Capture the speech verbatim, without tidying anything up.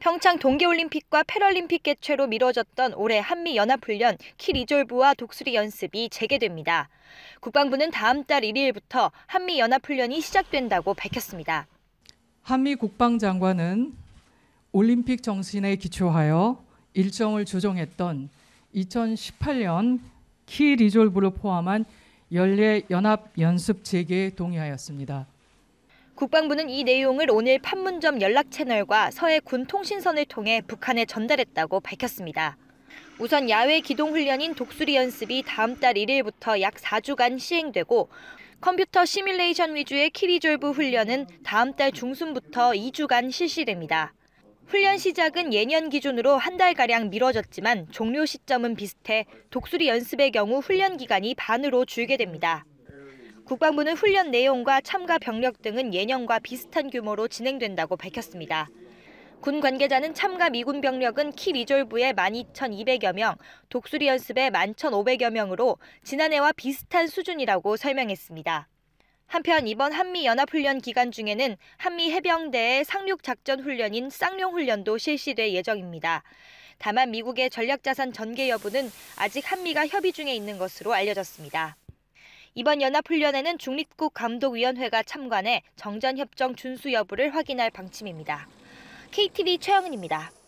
평창 동계올림픽과 패럴림픽 개최로 미뤄졌던 올해 한미연합훈련 키 리졸브와 독수리 연습이 재개됩니다. 국방부는 다음 달 일 일부터 한미연합훈련이 시작된다고 밝혔습니다. 한미 국방장관은 올림픽 정신에 기초하여 일정을 조정했던 이천십팔 년 키 리졸브를 포함한 연례 연합 연습 재개에 동의하였습니다. 국방부는 이 내용을 오늘 판문점 연락 채널과 서해 군 통신선을 통해 북한에 전달했다고 밝혔습니다. 우선 야외 기동 훈련인 독수리 연습이 다음 달 일 일부터 약 사 주간 시행되고 컴퓨터 시뮬레이션 위주의 키 리졸브 훈련은 다음 달 중순부터 이 주간 실시됩니다. 훈련 시작은 예년 기준으로 한 달가량 미뤄졌지만 종료 시점은 비슷해 독수리 연습의 경우 훈련 기간이 반으로 줄게 됩니다. 국방부는 훈련 내용과 참가 병력 등은 예년과 비슷한 규모로 진행된다고 밝혔습니다. 군 관계자는 참가 미군 병력은 키 리졸브에 만 이천이백여 명, 독수리 연습에 만 천오백여 명으로 지난해와 비슷한 수준이라고 설명했습니다. 한편 이번 한미연합훈련 기간 중에는 한미해병대의 상륙작전 훈련인 쌍용훈련도 실시될 예정입니다. 다만 미국의 전략자산 전개 여부는 아직 한미가 협의 중에 있는 것으로 알려졌습니다. 이번 연합훈련에는 중립국 감독위원회가 참관해 정전협정 준수 여부를 확인할 방침입니다. 케이티비 최영은입니다.